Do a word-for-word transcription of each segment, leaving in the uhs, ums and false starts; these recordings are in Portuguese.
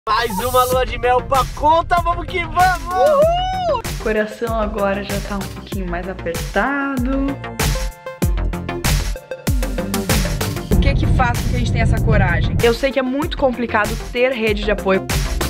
Mais uma lua de mel pra conta, vamos que vamos! Uhul! O coração agora já tá um pouquinho mais apertado. O que que faz com que a gente tenha essa coragem? Eu sei que é muito complicado ter rede de apoio.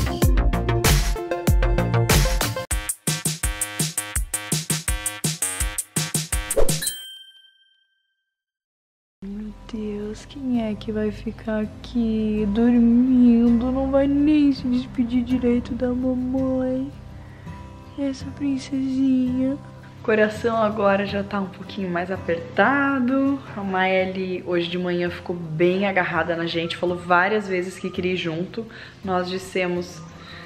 Meu Deus, quem é que vai ficar aqui dormindo? Não vai nem se despedir direito da mamãe. Essa princesinha. O coração agora já tá um pouquinho mais apertado. A Maeli hoje de manhã ficou bem agarrada na gente, falou várias vezes que queria ir junto. Nós dissemos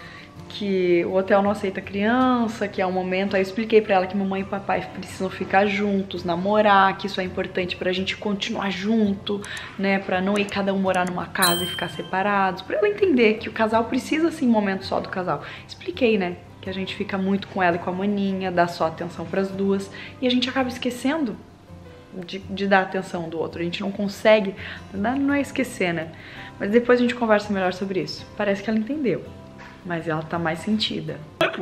que o hotel não aceita criança, que é um momento. Aí eu expliquei pra ela que mamãe e papai precisam ficar juntos, namorar, que isso é importante pra gente continuar junto, né, pra não ir cada um morar numa casa e ficar separados, pra ela entender que o casal precisa, assim, momento só do casal. Expliquei, né, que a gente fica muito com ela e com a maninha, dá só atenção pras duas, e a gente acaba esquecendo de, de dar atenção do outro, a gente não consegue, não é esquecer, né, mas depois a gente conversa melhor sobre isso. Parece que ela entendeu. Mas ela tá mais sentida.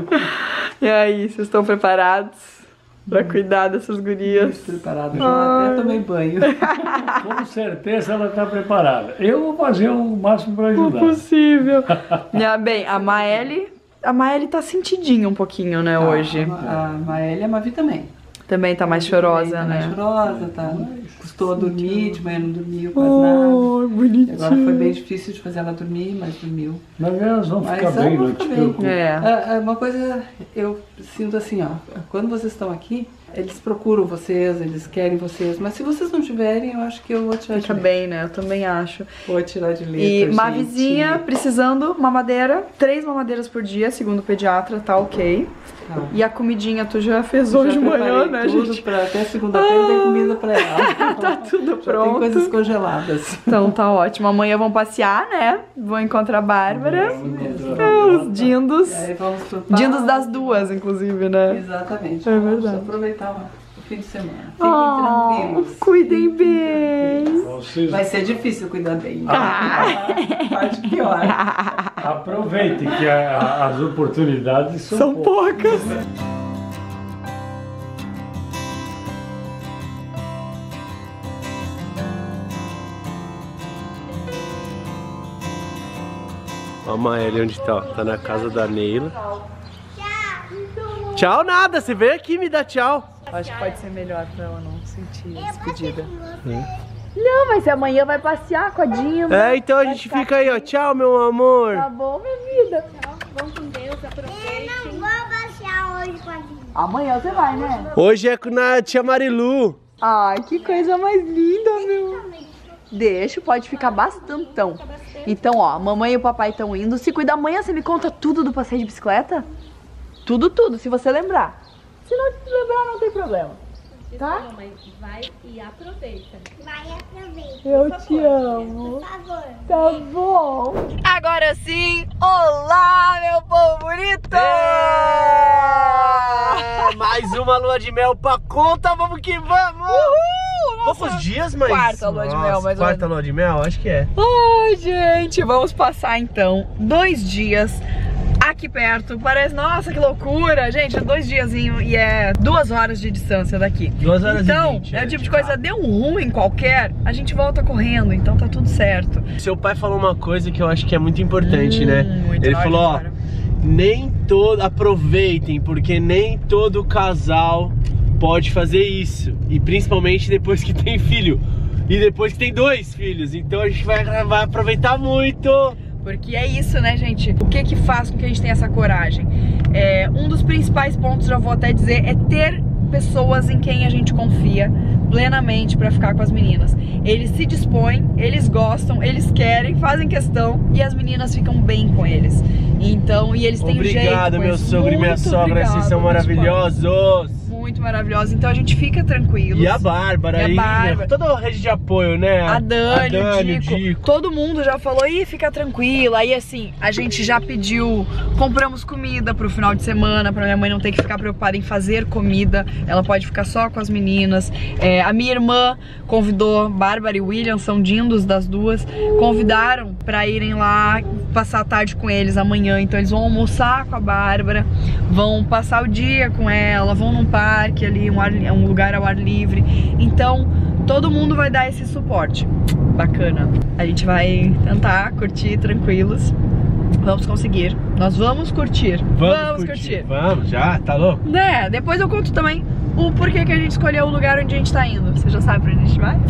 E aí, vocês estão preparados pra cuidar dessas gurias? Preparada, já até tomei banho. Com certeza ela tá preparada. Eu vou fazer o máximo pra ajudar. Não é possível. Ah, bem, a Maeli, a Maeli tá sentidinha um pouquinho, né, Tá, hoje. A, a Maeli e a Mavi também. Também tá mais chorosa, tá né? mais chorosa, tá, custou a dormir, de manhã não dormiu quase Oh, nada. bonitinho. Agora foi bem difícil de fazer ela dormir, mas dormiu. Mas elas vão Mas ficar elas bem, vão não te ficar bem. preocupe. É. É, é, uma coisa, eu sinto assim, ó, quando vocês estão aqui, eles procuram vocês, eles querem vocês, mas se vocês não tiverem, eu acho que eu vou tirar Fica de letra. bem, né? Eu também acho. Vou tirar de letra, E gente. Mavizinha precisando mamadeira, três mamadeiras por dia, segundo o pediatra, tá ok. Tá. E a comidinha tu já fez hoje Já de manhã, preparei né, tudo gente? pra, até segunda-feira tem comida pra ela. Tá tudo Já tem pronto. coisas congeladas. Então tá ótimo. Amanhã vão passear, né? Vão encontrar a Bárbara. É, os dindos. E aí vamos pro parque. Dindos das duas, inclusive, né? Exatamente. É Vamos verdade. aproveitar o fim de semana. Fiquem Oh, tranquilos. cuidem bem. Vocês Vai ser difícil cuidar bem. Ah. Parte pior. aproveitem que a- a- as oportunidades são, São poucas. poucas. Ó a Maeli onde tá, ó. Tá na casa da Neila. Tchau nada, você veio aqui me dar tchau. Acho que pode ser melhor pra ela não sentir despedida. Não, mas amanhã vai passear com a Dinda. É, então a gente fica aí, ó. Tchau, meu amor. Tá bom, minha vida. Vamos com Deus, aproveitem. Eu não vou passear hoje com a gente. Amanhã você vai, né? Hoje é com a tia Marilu. Ai, que coisa mais linda, meu. Deixa, pode ficar bastantão. Então, ó, a mamãe e o papai estão indo. Se cuida amanhã, você me conta tudo do passeio de bicicleta? Tudo, tudo, se você lembrar. Se não te lembrar, não tem problema. Tá? Mamãe, vai e aproveita. Vai aproveitar. Eu te amo. Por favor. Tá bom. Agora sim, olá, meu povo bonito! É, mais uma lua de mel pra conta, vamos que vamos! Uhul! Nossa, Poucos dias, mas... quarta lua de mel, mais ou Quarta menos. lua de mel, acho que é. Ai, gente, vamos passar então dois dias aqui perto. Parece, nossa, que loucura. Gente, é dois diazinho e é duas horas de distância daqui. Duas horas então, e vinte. é o tipo de coisa, deu um ruim qualquer, a gente volta correndo, então tá tudo certo. Seu pai falou uma coisa que eu acho que é muito importante, Hum, né? muito Ele na hora falou, de ir ó, embora. nem todo, aproveitem, porque nem todo casal pode fazer isso. E principalmente depois que tem filho. E depois que tem dois filhos. Então a gente vai, vai aproveitar muito. Porque é isso, né, gente? O que que faz com que a gente tenha essa coragem? É, um dos principais pontos, já vou até dizer, é ter pessoas em quem a gente confia plenamente pra ficar com as meninas. Eles se dispõem, eles gostam, eles querem, fazem questão e as meninas ficam bem com eles. Então, e eles têm um jeito Obrigado, com meu isso. sogro e minha Muito sogra, obrigada, vocês são meus pais. maravilhosos. muito maravilhosa, então a gente fica tranquilo. E a Bárbara, e a aí, Bárbara. toda a rede de apoio, né? A Dani, a Dani o, Dico, o Dico. Todo mundo já falou, ih, fica tranquila. Aí assim, a gente já pediu, compramos comida pro final de semana, pra minha mãe não ter que ficar preocupada em fazer comida. Ela pode ficar só com as meninas. É, a minha irmã convidou, Bárbara e William, são dindos das duas, convidaram pra irem lá passar a tarde com eles amanhã. Então eles vão almoçar com a Bárbara, vão passar o dia com ela, vão num parque ali, um, ar, um lugar ao ar livre. Então todo mundo vai dar esse suporte. Bacana. A gente vai tentar curtir tranquilos. Vamos conseguir. Nós vamos curtir. Vamos, vamos curtir. curtir. Vamos, já, tá louco? Né? Depois eu conto também o porquê que a gente escolheu o lugar onde a gente tá indo. Você já sabe pra onde a gente vai?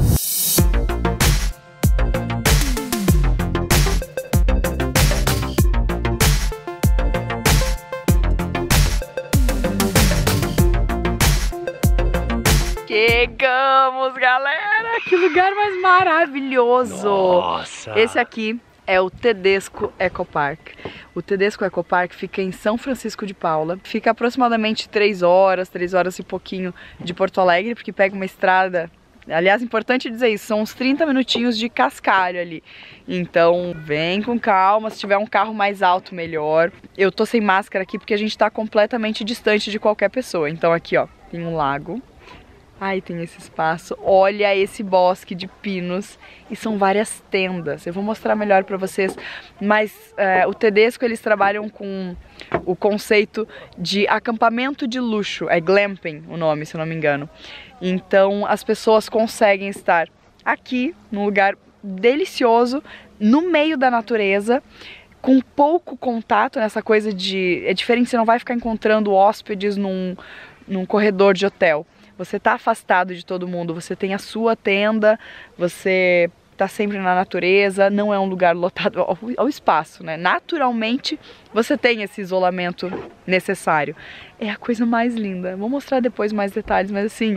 Chegamos, galera! Que lugar mais maravilhoso! Nossa! Esse aqui é o Tedesco Ecopark. O Tedesco Ecopark fica em São Francisco de Paula. Fica aproximadamente três horas, três horas e pouquinho de Porto Alegre, porque pega uma estrada. Aliás, importante dizer isso, são uns trinta minutinhos de cascalho ali. Então, vem com calma, se tiver um carro mais alto, melhor. Eu tô sem máscara aqui porque a gente tá completamente distante de qualquer pessoa. Então aqui, ó, tem um lago. Aí tem esse espaço, olha esse bosque de pinos e são várias tendas. Eu vou mostrar melhor pra vocês, mas é, o Tedesco, eles trabalham com o conceito de acampamento de luxo, é glamping o nome, se eu não me engano. Então as pessoas conseguem estar aqui, num lugar delicioso, no meio da natureza, com pouco contato, nessa coisa de... É diferente, você não vai ficar encontrando hóspedes num, num corredor de hotel. Você tá afastado de todo mundo, você tem a sua tenda, você tá sempre na natureza, não é um lugar lotado ao, ao espaço, né? Naturalmente, você tem esse isolamento necessário. É a coisa mais linda. Vou mostrar depois mais detalhes, mas assim...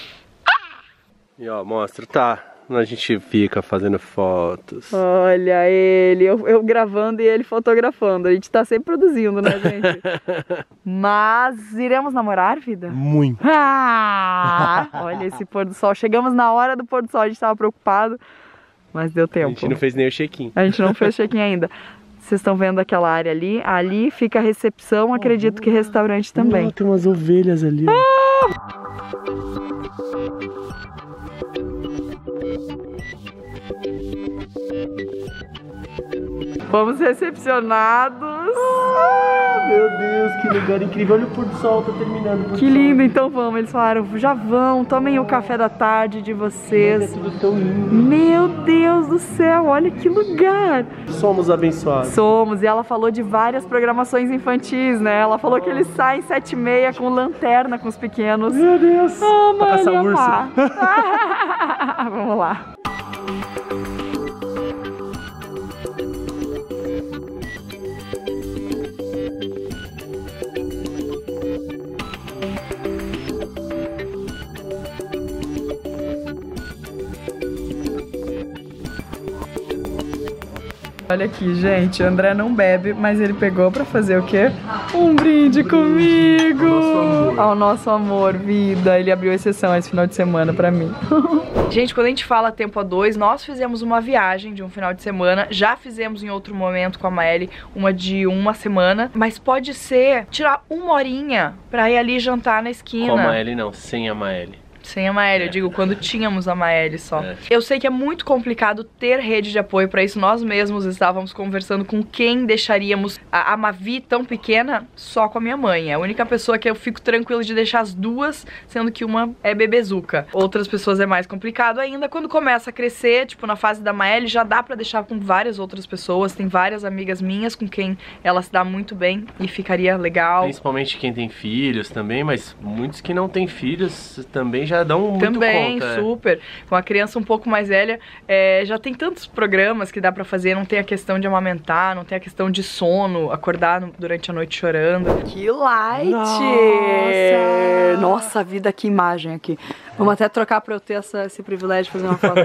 E ó, mostra, tá? A gente fica fazendo fotos. Olha ele, eu, eu gravando e ele fotografando. A gente tá sempre produzindo, né, gente? Mas iremos namorar, vida? Muito. Ah, olha esse pôr do sol. Chegamos na hora do pôr do sol, a gente tava preocupado, mas deu tempo. A gente não fez nem o check-in. A gente não fez check-in ainda. Vocês estão vendo aquela área ali? Ali fica a recepção, acredito que restaurante também. Oh, tem umas ovelhas ali, ó. Ah! Fomos recepcionados. Ah, meu Deus, que lugar incrível. Olha o pôr do sol, tá terminando. Que lindo, então vamos. Eles falaram, já vão, tomem o café da tarde de vocês. Mas é tudo tão lindo. Meu Deus do céu, olha que lugar. Somos abençoados. Somos, e ela falou de várias programações infantis, né? Ela falou que eles saem sete e meia com lanterna com os pequenos. Meu Deus. Oh, pra caçar urso. Vamos lá. Olha aqui, gente, o André não bebe, mas ele pegou pra fazer o quê? Um brinde comigo! Ao nosso amor, vida. Ele abriu exceção esse final de semana pra mim. Gente, quando a gente fala tempo a dois, nós fizemos uma viagem de um final de semana. Já fizemos em outro momento com a Maeli uma de uma semana. Mas pode ser tirar uma horinha pra ir ali jantar na esquina. Com a Maeli não, sem a Maeli. Sem a Maeli, é. Eu digo, quando tínhamos a Maeli só. É. Eu sei que é muito complicado ter rede de apoio pra isso. Nós mesmos estávamos conversando com quem deixaríamos a, a Mavi tão pequena só com a minha mãe. É a única pessoa que eu fico tranquila de deixar as duas, sendo que uma é bebezuca. Outras pessoas é mais complicado ainda. Quando começa a crescer, tipo na fase da Maeli, já dá pra deixar com várias outras pessoas. Tem várias amigas minhas com quem ela se dá muito bem e ficaria legal. Principalmente quem tem filhos também, mas muitos que não têm filhos também já dão muito Também, conta, super. É. Com a criança um pouco mais velha, é, já tem tantos programas que dá pra fazer, não tem a questão de amamentar, não tem a questão de sono, acordar no, durante a noite chorando. Que light! Nossa, Nossa vida, que imagem aqui. Vamos até trocar pra eu ter essa, esse privilégio de fazer uma foto.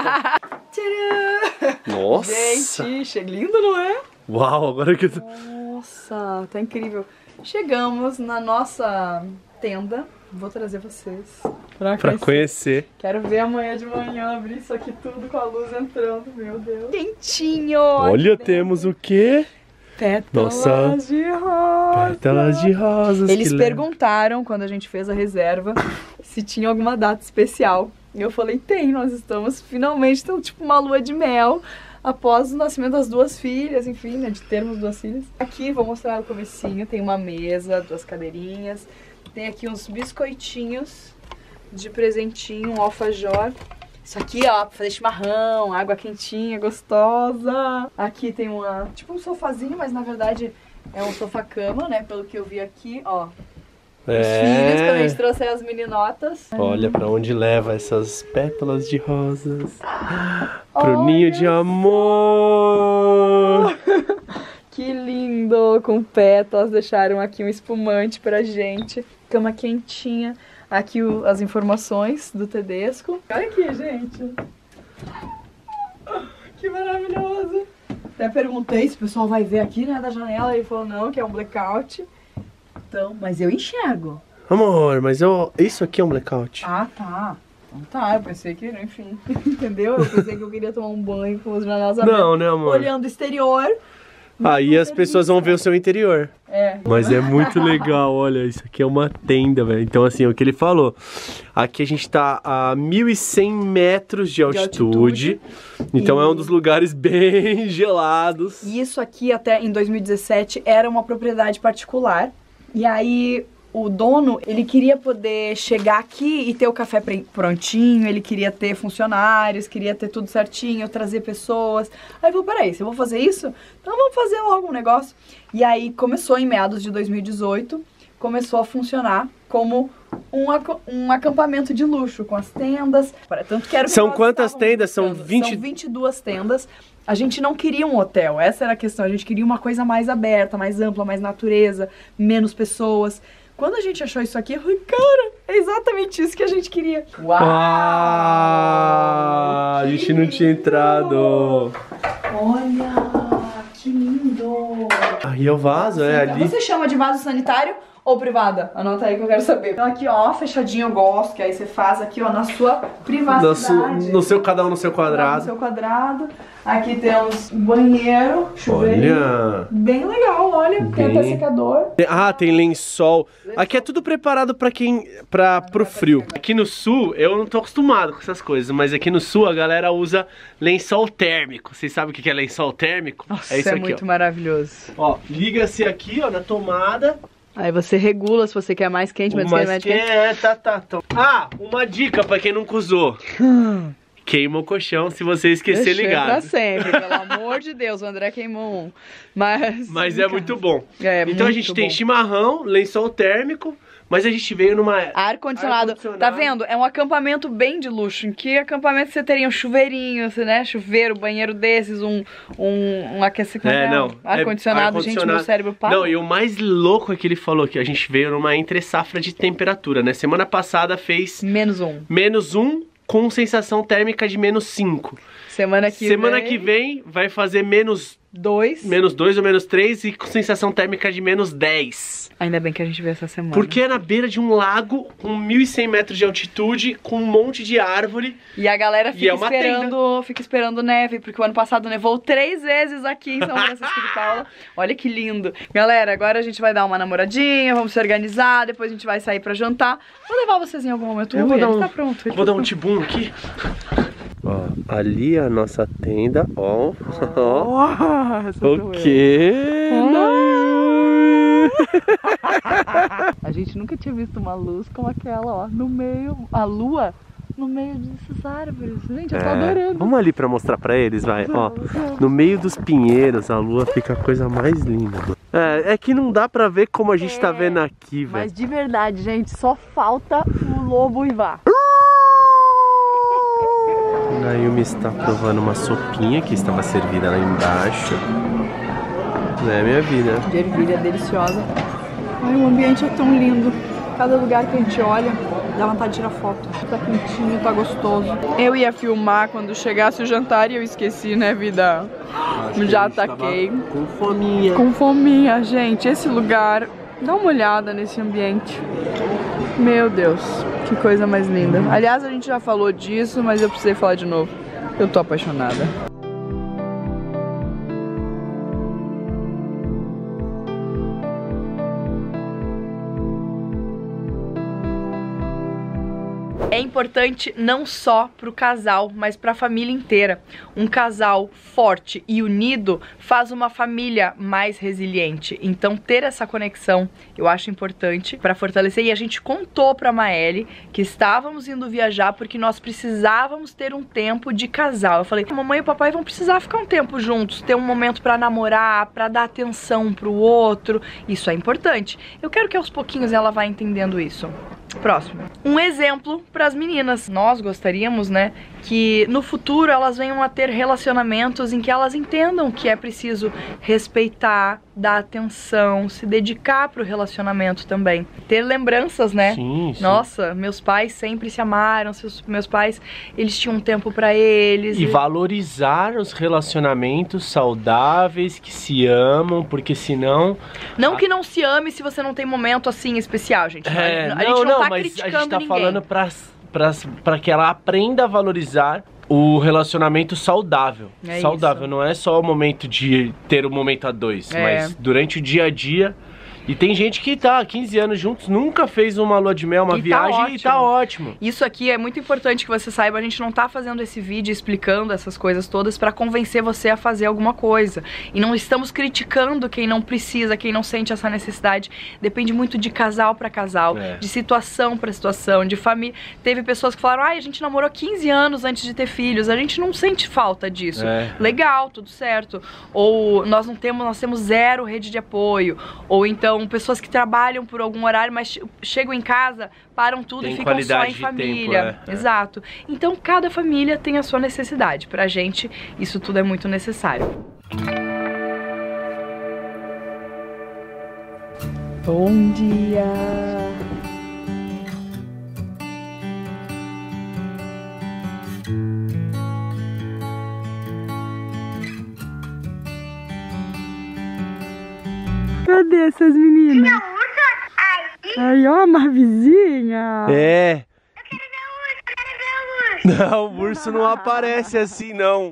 Nossa! Gente, lindo, não é? Uau, agora que eu tô... Nossa, tá incrível. Chegamos na nossa tenda. Vou trazer vocês pra, Pra conhecer. Quero ver amanhã de manhã abrir isso aqui tudo com a luz entrando, meu Deus. Quentinho! Olha, temos o quê? Pétalas Nossa. de rosa. Pétalas de rosas. Eles que perguntaram, quando a gente fez a reserva, se tinha alguma data especial. E eu falei, tem, nós estamos finalmente, então, tipo uma lua de mel, após o nascimento das duas filhas, enfim, né, de termos duas filhas. Aqui, vou mostrar o comecinho, tem uma mesa, duas cadeirinhas. Tem aqui uns biscoitinhos de presentinho, um alfajor. Isso aqui, ó, pra fazer chimarrão, água quentinha, gostosa. Aqui tem uma, tipo um sofazinho, mas na verdade é um sofá-cama, né? Pelo que eu vi aqui, ó. É. Os filhos, quando a gente trouxe as meninotas. Olha pra onde leva essas pétalas de rosas. Pro ninho de amor. Que lindo! Com pétalas, deixaram aqui um espumante pra gente. Cama quentinha. Aqui o, as informações do Tedesco. Olha aqui, gente. Que maravilhoso. Até perguntei se o pessoal vai ver aqui, né, da janela. Ele falou não, que é um blackout. Então, mas eu enxergo. Amor, mas eu... isso aqui é um blackout. Ah, tá. Então tá, eu pensei que, enfim, entendeu? Eu pensei que eu queria tomar um banho com as janelas abertas. Não, né, amor? Olhando o exterior. Aí as pessoas vão ver o seu interior. É. Mas é muito legal, olha, isso aqui é uma tenda, velho. Então assim, é o que ele falou. Aqui a gente tá a mil e cem metros de altitude. De altitude. Então e... é um dos lugares bem gelados. E isso aqui até em dois mil e dezessete era uma propriedade particular. E aí o dono, ele queria poder chegar aqui e ter o café prontinho, ele queria ter funcionários, queria ter tudo certinho, trazer pessoas. Aí eu falei, peraí, se eu vou fazer isso, então vamos fazer logo um negócio. E aí começou em meados de dois mil e dezoito, começou a funcionar como um, ac um acampamento de luxo, com as tendas. Tanto que era São quantas tendas? São vinte... São vinte e duas tendas. A gente não queria um hotel, essa era a questão. A gente queria uma coisa mais aberta, mais ampla, mais natureza, menos pessoas. Quando a gente achou isso aqui, eu falei, cara, é exatamente isso que a gente queria. Uau! Ah, a gente não tinha entrado. Olha, que lindo. Aí é o vaso, é ali. Você chama de vaso sanitário ou privada? Anota aí que eu quero saber. Então aqui, ó, fechadinho eu gosto, que aí você faz aqui, ó, na sua privacidade. No, su, no seu, cada um no seu quadrado. No seu quadrado. Aqui temos banheiro, chuveiro. Olha. Bem legal, olha. Bem... Tem até secador. Ah, tem lençol. Aqui é tudo preparado pra quem... Pra, pro frio. Aqui no sul, eu não tô acostumado com essas coisas, mas aqui no sul a galera usa lençol térmico. Vocês sabem o que é lençol térmico? Nossa, é isso é aqui, muito ó. Maravilhoso. Ó, liga-se aqui, ó, na tomada. Aí você regula se você quer mais quente, menos quente, mais quente. É, tá, tá, tá. Ah, uma dica pra quem nunca usou. Queima o colchão se você esquecer Deixei ligado. Pra sempre, pelo amor de Deus, o André queimou um. Mas, mas é muito bom. É, então muito a gente bom. tem chimarrão, lençol térmico, mas a gente veio numa... Ar-condicionado. Ar tá vendo? É um acampamento bem de luxo. Em que acampamento você teria um chuveirinho, né? Chuveiro, banheiro desses, um, um, um aquecimento. É, não. Ar-condicionado, é, gente, meu cérebro para. Não, e o mais louco é que ele falou que a gente veio numa entre-safra de temperatura, né? Semana passada fez... Menos um. Menos um, com sensação térmica de menos cinco. Semana que Semana vem... que vem vai fazer menos... Dois. Menos dois ou menos três e com sensação térmica de menos dez. Ainda bem que a gente veio essa semana. Porque é na beira de um lago com mil e cem metros de altitude, com um monte de árvore. E a galera fica, é esperando, fica esperando neve, porque o ano passado nevou três vezes aqui em São Francisco de Paula. Olha que lindo. Galera, agora a gente vai dar uma namoradinha, vamos se organizar, depois a gente vai sair pra jantar. Vou levar vocês em algum momento. Eu vou dar um, tá pronto. Vou dar um tibum aqui. Ó, ali é a nossa tenda, ó. Oh, o quê? A gente nunca tinha visto uma luz como aquela, ó, no meio, a lua no meio dessas árvores. Gente, eu tô é, adorando. Vamos ali pra mostrar pra eles, vai. Ó, no meio dos pinheiros, a lua fica a coisa mais linda. É, é que não dá pra ver como a gente é, tá vendo aqui, velho. Mas de verdade, gente, só falta o lobo uivar. A Yumi está provando uma sopinha que estava servida lá embaixo. É minha vida. De ervilha deliciosa. Ai, o ambiente é tão lindo. Cada lugar que a gente olha, dá vontade de tirar foto. Tá quentinho, tá gostoso. Eu ia filmar quando chegasse o jantar e eu esqueci, né, vida? Acho Já ataquei. Com fominha. Com fominha, gente. Esse lugar, dá uma olhada nesse ambiente. Meu Deus, que coisa mais linda. Aliás, a gente já falou disso, mas eu precisei falar de novo. Eu tô apaixonada. É importante não só para o casal, mas para a família inteira. Um casal forte e unido faz uma família mais resiliente. Então ter essa conexão eu acho importante para fortalecer. E a gente contou para a Maeli que estávamos indo viajar porque nós precisávamos ter um tempo de casal. Eu falei, mamãe e o papai vão precisar ficar um tempo juntos, ter um momento para namorar, para dar atenção pro outro. Isso é importante. Eu quero que aos pouquinhos ela vá entendendo isso. Próximo. Um exemplo para as meninas. Nós gostaríamos, né, que no futuro elas venham a ter relacionamentos em que elas entendam que é preciso respeitar, dar atenção, se dedicar pro relacionamento também. Ter lembranças, né? Sim, sim. Nossa, meus pais sempre se amaram, seus, meus pais, eles tinham um tempo para eles. E, e valorizar os relacionamentos saudáveis, que se amam, porque senão... Não que não se ame se você não tem momento assim especial, gente. É, a, a não, gente não, não tá mas criticando a gente tá ninguém. falando pra, pra, pra que ela aprenda a valorizar o relacionamento saudável. É saudável, isso. não é só o momento de ter o momento a dois, É. mas durante o dia a dia. E tem gente que tá há quinze anos juntos, nunca fez uma lua de mel, uma E tá viagem e tá ótimo. Isso aqui é muito importante que você saiba, a gente não tá fazendo esse vídeo explicando essas coisas todas pra convencer você a fazer alguma coisa. E não estamos criticando quem não precisa, quem não sente essa necessidade. Depende muito de casal pra casal, É. de situação pra situação, de família. Teve pessoas que falaram, ai, a gente namorou quinze anos antes de ter filhos, a gente não sente falta disso. É. Legal, tudo certo. Ou nós não temos, nós temos zero rede de apoio. Ou então pessoas que trabalham por algum horário, mas chegam em casa, param tudo Tem e ficam só qualidade em de família. tempo, é, é. Exato. Então cada família tem a sua necessidade. Pra gente, isso tudo é muito necessário. Bom dia! Cadê essas meninas? Aí, ó, uma vizinha. É. Não, o urso não aparece assim, não.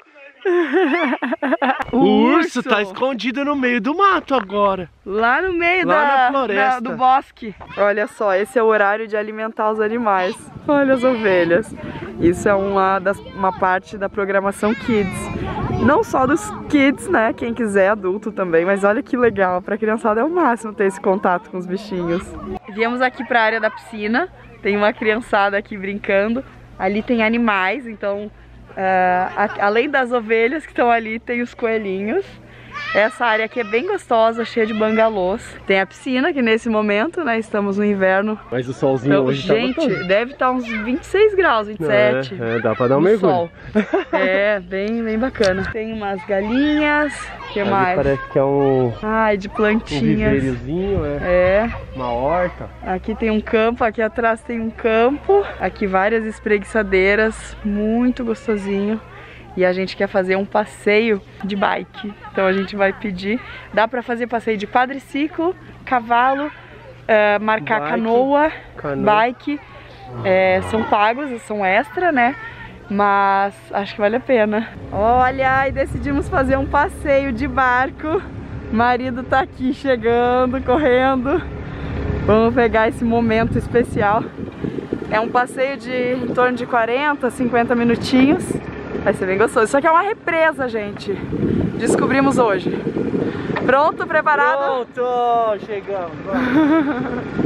O, O urso, urso tá escondido no meio do mato agora. Lá no meio Lá da, na floresta. da- do bosque. Olha só, esse é o horário de alimentar os animais. Olha as ovelhas. Isso é uma, das, uma parte da programação Kids. Não só dos kids, né? Quem quiser, adulto também. Mas olha que legal, pra criançada é o máximo ter esse contato com os bichinhos. Viemos aqui pra área da piscina. Tem uma criançada aqui brincando. Ali tem animais, então... Uh, a, além das ovelhas que estão ali, tem os coelhinhos. Essa área aqui é bem gostosa, cheia de bangalôs. Tem a piscina, que nesse momento, né, estamos no inverno. Mas o solzinho Então, hoje gente, tá botando. deve estar uns vinte e seis graus, vinte e sete. É, é, dá pra dar um no mergulho. sol. É, bem, bem bacana. Tem umas galinhas, o que Ali mais? parece que é um, Ai, de um plantinhas. viveirozinho, é. É, Uma horta. aqui tem um campo, aqui atrás tem um campo. Aqui várias espreguiçadeiras, muito gostosinho. E a gente quer fazer um passeio de bike. Então a gente vai pedir. Dá pra fazer passeio de quadriciclo, cavalo, uh, marcar Bike, canoa, canoa. bike. É, são pagos, são extra, né? Mas acho que vale a pena. Olha, e decidimos fazer um passeio de barco. O marido tá aqui chegando, correndo. Vamos pegar esse momento especial. É um passeio de em torno de quarenta, cinquenta minutinhos. Vai ser bem gostoso. Isso aqui é uma represa, gente. Descobrimos hoje. Pronto? Preparado? Pronto, chegamos. Vamos.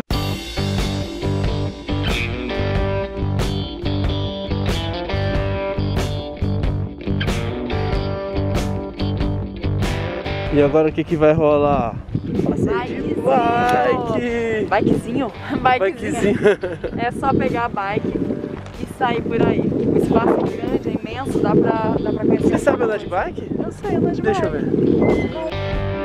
E agora o que que vai rolar? Bikezinho. Bike! Bikezinho? Bikezinho. É só pegar a bike e sair por aí. O espaço é grande, é imenso, dá pra, dá pra conhecer. Você sabe andar de bike? Eu sei andar de Deixa eu bike. ver.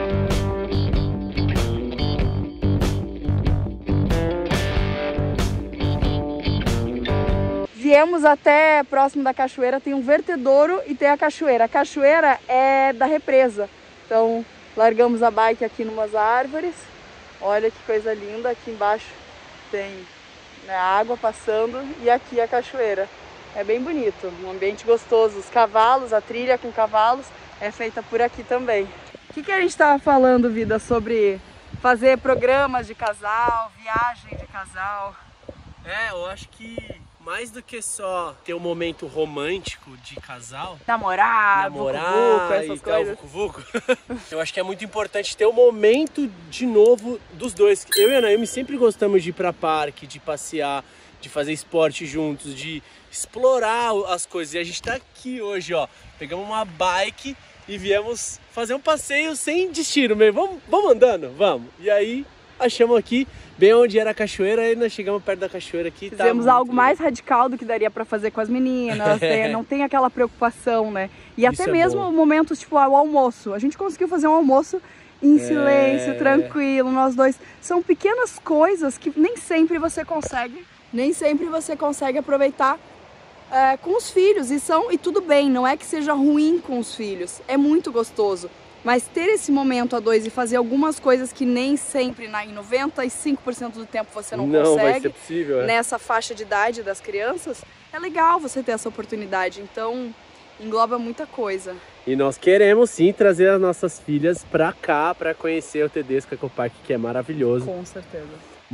Viemos até próximo da cachoeira, tem um vertedouro e tem a cachoeira. A cachoeira é da represa. Então, largamos a bike aqui numas árvores. Olha que coisa linda, aqui embaixo tem né? A água passando e aqui a cachoeira. É bem bonito, um ambiente gostoso. Os cavalos, a trilha com cavalos é feita por aqui também. O que, que a gente estava falando, Vida, sobre fazer programas de casal, viagem de casal? É, eu acho que mais do que só ter um momento romântico de casal, Namorar, namorar vucu-vucu, essas e tal, coisas. vucu-vucu, eu acho que é muito importante ter um momento de novo dos dois. Eu e a Naomi sempre gostamos de ir pra parque, de passear, de fazer esporte juntos, de explorar as coisas. E a gente tá aqui hoje, ó, pegamos uma bike e viemos fazer um passeio sem destino mesmo. Vamos, vamos andando? Vamos. E aí achamos aqui, bem onde era a cachoeira, aí nós chegamos perto da cachoeira aqui. Fizemos tá algo legal. mais radical do que daria pra fazer com as meninas, é, não tem aquela preocupação, né? E Isso até é mesmo bom. momentos, tipo, ah, o almoço. A gente conseguiu fazer um almoço em É. silêncio, tranquilo, nós dois. São pequenas coisas que nem sempre você consegue, nem sempre você consegue aproveitar é, com os filhos. E, são, e tudo bem, não é que seja ruim com os filhos, é muito gostoso. Mas ter esse momento a dois e fazer algumas coisas que nem sempre, em noventa e cinco por cento do tempo você não, Não vai consegue, ser possível, é. nessa faixa de idade das crianças, é legal você ter essa oportunidade. Então, engloba muita coisa. E nós queremos sim trazer as nossas filhas pra cá, pra conhecer o Tedesco Ecopark, que é maravilhoso. Com certeza.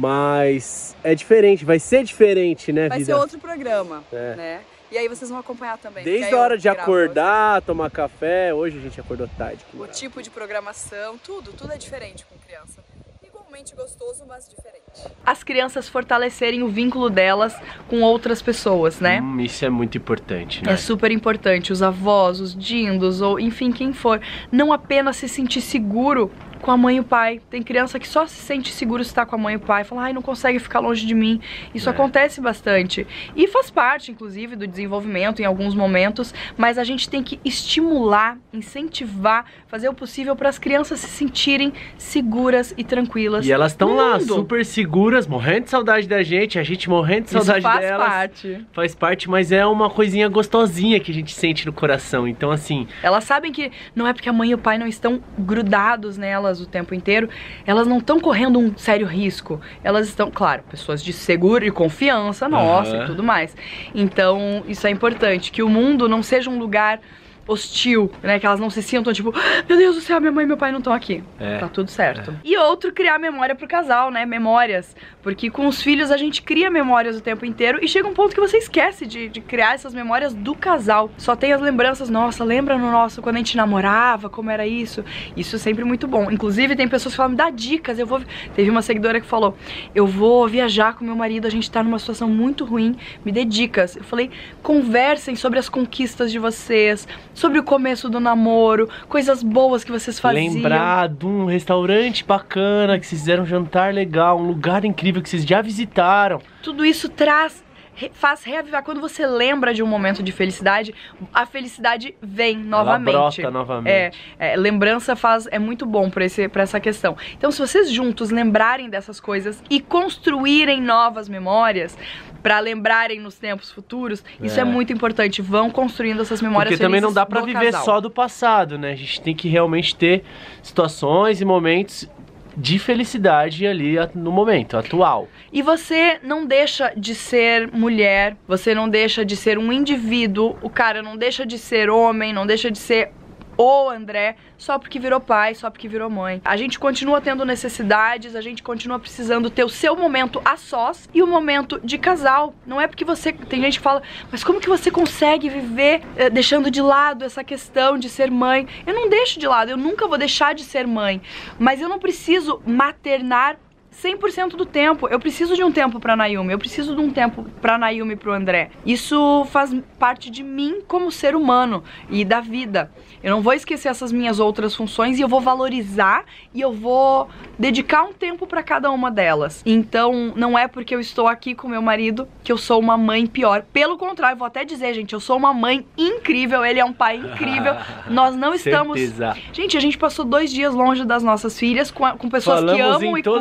Mas é diferente, vai ser diferente, né, Vai vida? ser outro programa, É. né? E aí vocês vão acompanhar também. Desde porque aí a hora eu de gravo acordar, tomar café, hoje a gente acordou tarde. que O maravilha. tipo de programação, tudo, tudo é diferente com criança. Igualmente gostoso, mas diferente. As crianças fortalecerem o vínculo delas com outras pessoas, né? Hum, isso é muito importante, né? É super importante, os avós, os dindos, ou enfim, quem for, não apenas se sentir seguro com a mãe e o pai. Tem criança que só se sente seguro se está com a mãe e o pai, fala, ai, não consegue ficar longe de mim. Isso É. acontece bastante. E faz parte, inclusive, do desenvolvimento em alguns momentos, mas a gente tem que estimular, incentivar, fazer o possível para as crianças se sentirem seguras e tranquilas. E elas estão no lá, mundo. super seguras, morrendo de saudade da gente, a gente morrendo de Isso saudade faz delas. parte. Faz parte, mas é uma coisinha gostosinha que a gente sente no coração. Então, assim, Elas sabem que não é porque a mãe e o pai não estão grudados nelas o tempo inteiro, elas não estão correndo um sério risco. Elas estão, claro, pessoas de seguro e confiança nossa Aham. e tudo mais. Então, isso é importante, que o mundo não seja um lugar hostil, né? Que elas não se sintam tipo, "Ah, meu Deus do céu, minha mãe e meu pai não estão aqui." É. Tá tudo certo. E outro, criar memória pro casal, né? Memórias. Porque com os filhos a gente cria memórias o tempo inteiro e chega um ponto que você esquece de, de criar essas memórias do casal. Só tem as lembranças, nossa, lembra no nosso, quando a gente namorava, como era isso? Isso é sempre muito bom. Inclusive tem pessoas que falam, me dá dicas, eu vou... Teve uma seguidora que falou, eu vou viajar com meu marido, a gente tá numa situação muito ruim, me dê dicas. Eu falei, conversem sobre as conquistas de vocês, sobre o começo do namoro, coisas boas que vocês faziam. lembrar de um restaurante bacana, que vocês fizeram um jantar legal, um lugar incrível que vocês já visitaram. Tudo isso traz, re- faz reavivar. Quando você lembra de um momento de felicidade, a felicidade vem novamente. Ela brota novamente. É, é, lembrança faz, é muito bom pra, esse, pra essa questão. Então, se vocês juntos lembrarem dessas coisas e construírem novas memórias, pra lembrarem nos tempos futuros, isso É. é muito importante. Vão construindo essas memórias Porque também não felizes dá pra do viver casal. só do passado, né? A gente tem que realmente ter situações e momentos de felicidade ali a- no momento atual. E você não deixa de ser mulher, você não deixa de ser um indivíduo, o cara não deixa de ser homem, não deixa de ser o André, só porque virou pai, só porque virou mãe. A gente continua tendo necessidades, a gente continua precisando ter o seu momento a sós e o momento de casal. Não é porque você... Tem gente que fala, mas como que você consegue viver eh, deixando de lado essa questão de ser mãe? Eu não deixo de lado, eu nunca vou deixar de ser mãe, mas eu não preciso maternar cem por cento do tempo. Eu preciso de um tempo pra Naomi, eu preciso de um tempo pra Naomi e pro André. Isso faz parte de mim como ser humano e da vida. Eu não vou esquecer essas minhas outras funções e eu vou valorizar e eu vou dedicar um tempo pra cada uma delas. Então, não é porque eu estou aqui com meu marido que eu sou uma mãe pior. Pelo contrário, vou até dizer, gente, eu sou uma mãe incrível, ele é um pai incrível. Nós não estamos... Certeza. Gente, a gente passou dois dias longe das nossas filhas com, a- com pessoas que Falamos amam em e todas cuidam. as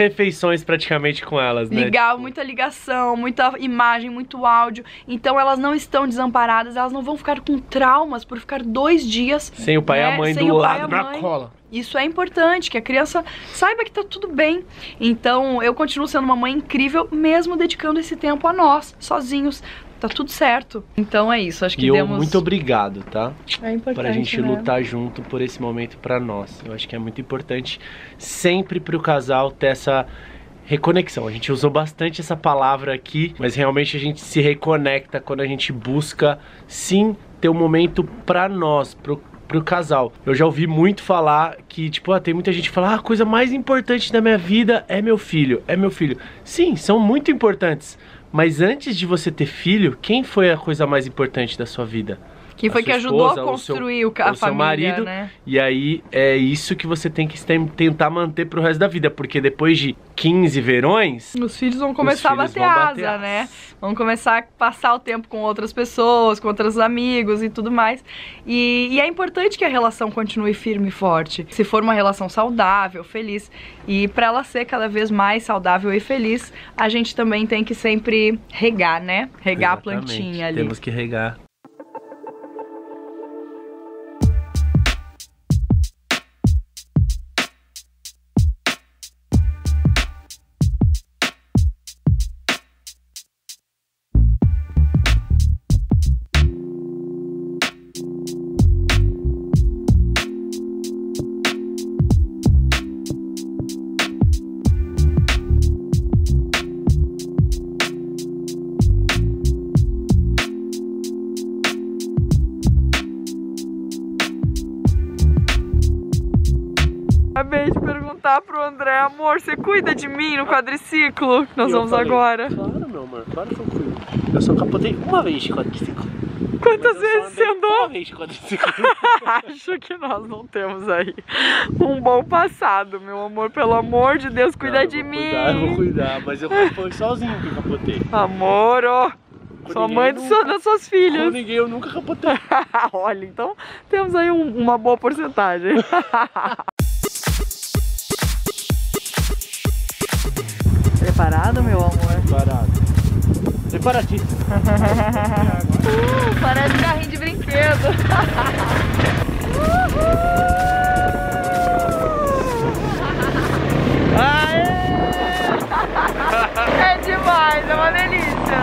refeições praticamente com elas, né? Ligar, Tipo... muita ligação, muita imagem, muito áudio. Então elas não estão desamparadas, elas não vão ficar com traumas por ficar dois dias sem o pai né? e a mãe sem do o pai lado e a na mãe. cola. Isso é importante, que a criança saiba que tá tudo bem. Então eu continuo sendo uma mãe incrível, mesmo dedicando esse tempo a nós, sozinhos. Tá tudo certo. Então é isso, acho que e demos... eu, muito obrigado, tá? É importante, pra gente né? lutar junto por esse momento pra nós. Eu acho que é muito importante sempre pro casal ter essa reconexão. A gente usou bastante essa palavra aqui, mas realmente a gente se reconecta quando a gente busca, sim, ter um momento pra nós, pro pro casal. Eu já ouvi muito falar que, tipo, ah, tem muita gente que fala, ah, a coisa mais importante da minha vida é meu filho, é meu filho. Sim, são muito importantes, mas antes de você ter filho, quem foi a coisa mais importante da sua vida? Quem foi que ajudou a construir o, a o seu família, marido, né? E aí é isso que você tem que tentar manter pro resto da vida, porque depois de quinze verões... Os filhos vão começar a bater asa, né? Vão começar a passar o tempo com outras pessoas, com outros amigos e tudo mais. E, e é importante que a relação continue firme e forte. Se for uma relação saudável, feliz. E para ela ser cada vez mais saudável e feliz, a gente também tem que sempre regar, né? Regar Exatamente. a plantinha ali. Temos que regar. Acabei de perguntar pro André, amor, você cuida de mim no quadriciclo? Nós vamos falei, agora. Claro, meu amor, claro que eu cuido. Eu só capotei uma vez de quadriciclo. Quantas vezes você andou? Uma vez de quadriciclo. Acho que nós não temos aí um bom passado, meu amor. Pelo amor de Deus, cuida não, de mim. Cuidar, eu vou cuidar, mas eu fui sozinho que eu capotei. Amor, ó. Sou mãe do seu, das suas filhas. Com ninguém, eu nunca capotei. Olha, então temos aí um, uma boa porcentagem. Preparado, meu amor? Preparado. Preparadíssimo. uh, parece carrinho de brinquedo. Aê! É demais, é uma delícia.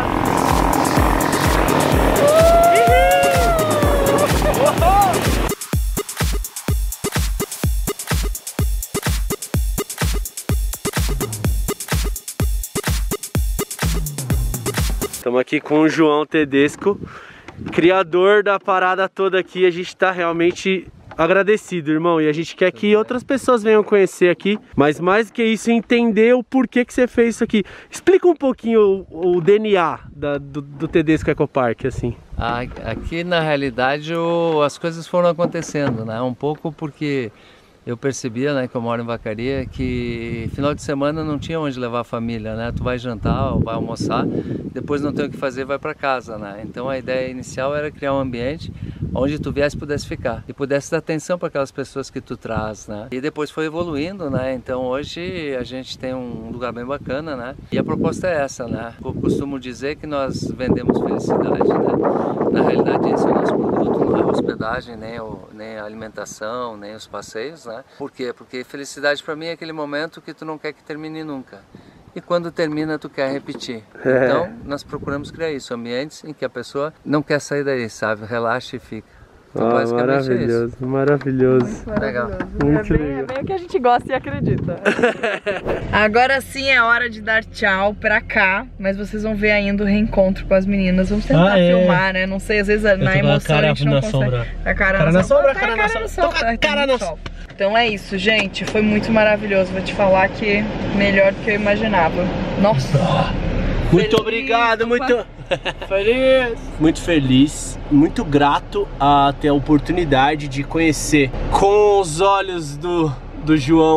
Estamos aqui com o João Tedesco, criador da parada toda aqui. A gente tá realmente agradecido, irmão, e a gente quer que outras pessoas venham conhecer aqui, mas mais do que isso, entender o porquê que você fez isso aqui. Explica um pouquinho o, o D N A da, do, do Tedesco Ecopark, assim. Aqui, na realidade, o, as coisas foram acontecendo, né? Um pouco porque eu percebia, né, que eu moro em Vacaria, que final de semana não tinha onde levar a família, né? Tu vai jantar ou vai almoçar, depois não tem o que fazer, vai para casa, né? Então a ideia inicial era criar um ambiente onde tu viesse, pudesse ficar e pudesse dar atenção para aquelas pessoas que tu traz, né? E depois foi evoluindo, né? Então hoje a gente tem um lugar bem bacana, né? E a proposta é essa, né? Eu costumo dizer que nós vendemos felicidade, né? Na realidade esse é o nosso produto, não é a hospedagem, nem, o, nem a alimentação, nem os passeios, né? Por quê? Porque felicidade para mim é aquele momento que tu não quer que termine nunca. E quando termina, tu quer repetir. É. Então, nós procuramos criar isso, ambientes em que a pessoa não quer sair daí, sabe? Relaxa e fica. Então, ah, basicamente maravilhoso, é isso. maravilhoso. Muito legal. Muito é, bem, legal. é bem o que a gente gosta e acredita. Agora sim é hora de dar tchau pra cá, mas vocês vão ver ainda o reencontro com as meninas. Vamos tentar ah, é. filmar, né? Não sei, às vezes na emoção a, a gente não consegue. Sombra. A cara, cara na sombra. Cara na sombra, cara na sombra. Cara, cara na sombra. Então é isso, gente. Foi muito maravilhoso. Vou te falar que melhor do que eu imaginava. Nossa. Muito feliz, obrigado, opa. muito feliz. Muito feliz, muito grato a ter a oportunidade de conhecer com os olhos do, do João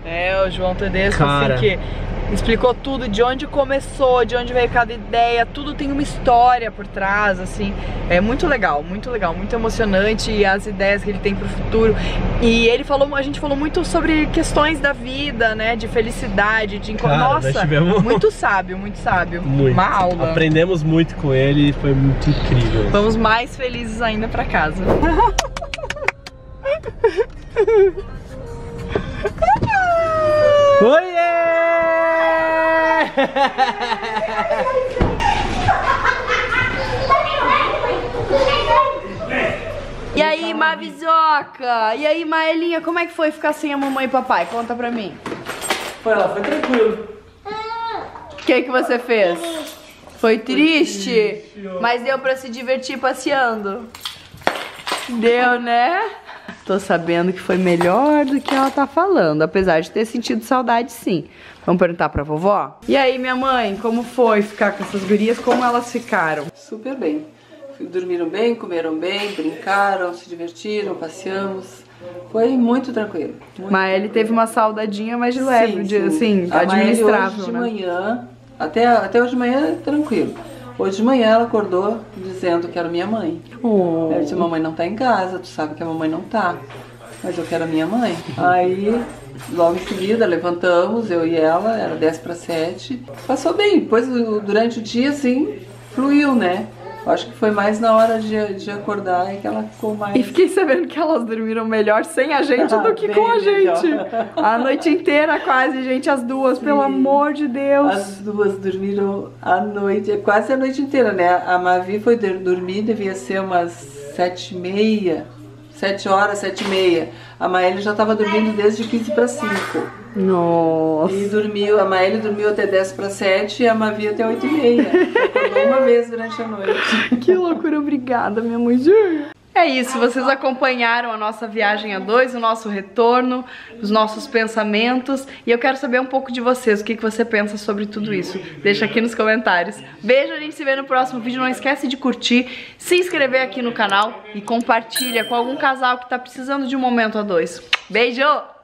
É, o João Tedesco, Cara. assim, que explicou tudo, de onde começou, de onde veio cada ideia, tudo tem uma história por trás, assim. É muito legal, muito legal, muito emocionante, e as ideias que ele tem pro futuro. E ele falou, a gente falou muito sobre questões da vida, né, de felicidade, de... Cara, Nossa, nós tivemos- muito sábio, muito sábio. Muito. Uma aula. Aprendemos muito com ele, foi muito incrível. Vamos mais felizes ainda pra casa. E aí, Mavizoca? E aí, Maelinha, como é que foi ficar sem a mamãe e papai? Conta pra mim. Foi lá, foi tranquilo. O que que você fez? Foi triste? Mas deu pra se divertir passeando? Deu, né? Tô sabendo que foi melhor do que ela tá falando, apesar de ter sentido saudade, sim. Vamos perguntar pra vovó? E aí, minha mãe, como foi ficar com essas gurias? Como elas ficaram? Super bem. Dormiram bem, comeram bem, brincaram, se divertiram, passeamos. Foi muito tranquilo. Muito Mas ele teve uma saudadinha mais de leve, de, assim, A Maeli administrável, hoje de né? manhã, até, até hoje de manhã, tranquilo. Hoje de manhã ela acordou dizendo que era minha mãe. Oh. Ela disse, mamãe não tá em casa, tu sabe que a mamãe não tá. Mas eu quero a minha mãe. Aí, logo em seguida, levantamos, eu e ela, era dez para sete. Passou bem, depois durante o dia, assim, fluiu, né? Acho que foi mais na hora de, de acordar e que ela ficou mais... E fiquei sabendo que elas dormiram melhor sem a gente do que Bem com a melhor. gente. A noite inteira quase, gente, as duas, pelo amor de Deus. As duas dormiram a noite, quase a noite inteira, né? A Mavi foi dormir, devia ser umas sete e meia, sete horas, sete e meia. A Maeli já estava dormindo desde quinze para cinco. Nossa. E dormiu, a Maeli dormiu até dez para sete e a Mavi até oito e meia. Acordou uma vez durante a noite. Que loucura, obrigada, minha mãezinha. É isso, vocês acompanharam a nossa viagem a dois, o nosso retorno, os nossos pensamentos. E eu quero saber um pouco de vocês, o que, que você pensa sobre tudo isso. Deixa aqui nos comentários. Beijo, a gente se vê no próximo vídeo. Não esquece de curtir, se inscrever aqui no canal e compartilha com algum casal que tá precisando de um momento a dois. Beijo!